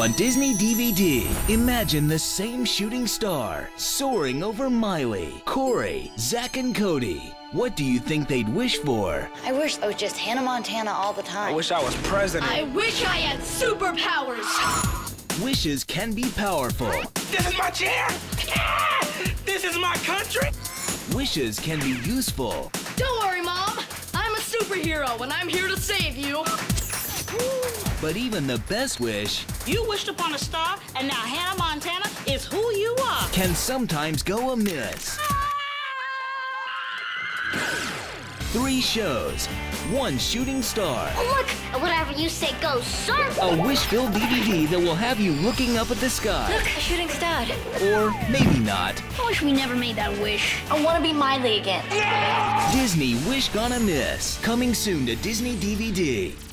on Disney DVD. Imagine the same shooting star soaring over Miley, Corey, Zach, and Cody. What do you think they'd wish for? I wish I was just Hannah Montana all the time. I wish I was president. I wish I had superpowers. Wishes can be powerful. This is my chair. This is my country. Wishes can be useful. Don't worry, Mom. I'm a superhero and I'm here to save you. But even the best wish You wished upon a star, and now Hannah Montana is who you are. can sometimes go amiss. 3 shows, 1 shooting star, Look, whatever you say goes, sir. a wish-filled DVD that will have you looking up at the sky. Look, a shooting star. Or maybe not. I wish we never made that wish. I want to be Miley again. Disney Wish Gonna Miss. Coming soon to Disney DVD.